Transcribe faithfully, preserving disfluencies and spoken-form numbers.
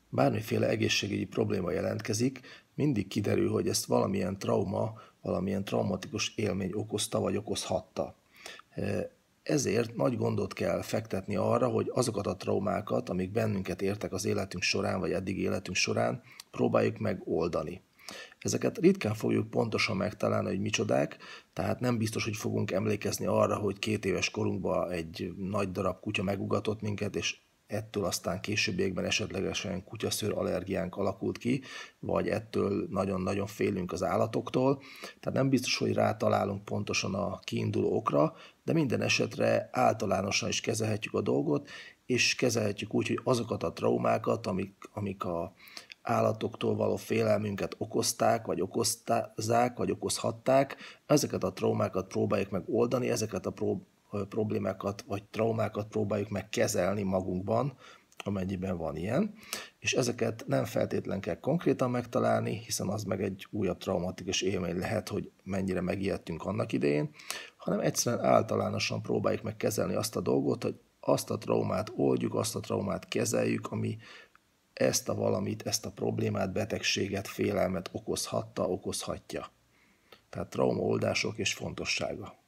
Bármiféle egészségügyi probléma jelentkezik, mindig kiderül, hogy ezt valamilyen trauma, valamilyen traumatikus élmény okozta vagy okozhatta. Ezért nagy gondot kell fektetni arra, hogy azokat a traumákat, amik bennünket értek az életünk során, vagy eddig életünk során, próbáljuk meg oldani. Ezeket ritkán fogjuk pontosan megtalálni, hogy micsodák, tehát nem biztos, hogy fogunk emlékezni arra, hogy két éves korunkban egy nagy darab kutya megugatott minket, és ettől aztán későbbiekben esetlegesen kutyaszőr allergiánk alakult ki, vagy ettől nagyon-nagyon félünk az állatoktól. Tehát nem biztos, hogy rátalálunk pontosan a kiinduló okra, de minden esetre általánosan is kezelhetjük a dolgot, és kezelhetjük úgy, hogy azokat a traumákat, amik, amik a állatoktól való félelmünket okozták, vagy okozzák, vagy okozhatták, ezeket a traumákat próbáljuk meg oldani, ezeket a prób- problémákat vagy traumákat próbáljuk meg kezelni magunkban, amennyiben van ilyen, és ezeket nem feltétlen kell konkrétan megtalálni, hiszen az meg egy újabb traumatikus élmény lehet, hogy mennyire megijedtünk annak idején, hanem egyszerűen általánosan próbáljuk meg kezelni azt a dolgot, hogy azt a traumát oldjuk, azt a traumát kezeljük, ami ezt a valamit, ezt a problémát, betegséget, félelmet okozhatta, okozhatja. Tehát traumaoldások és fontossága.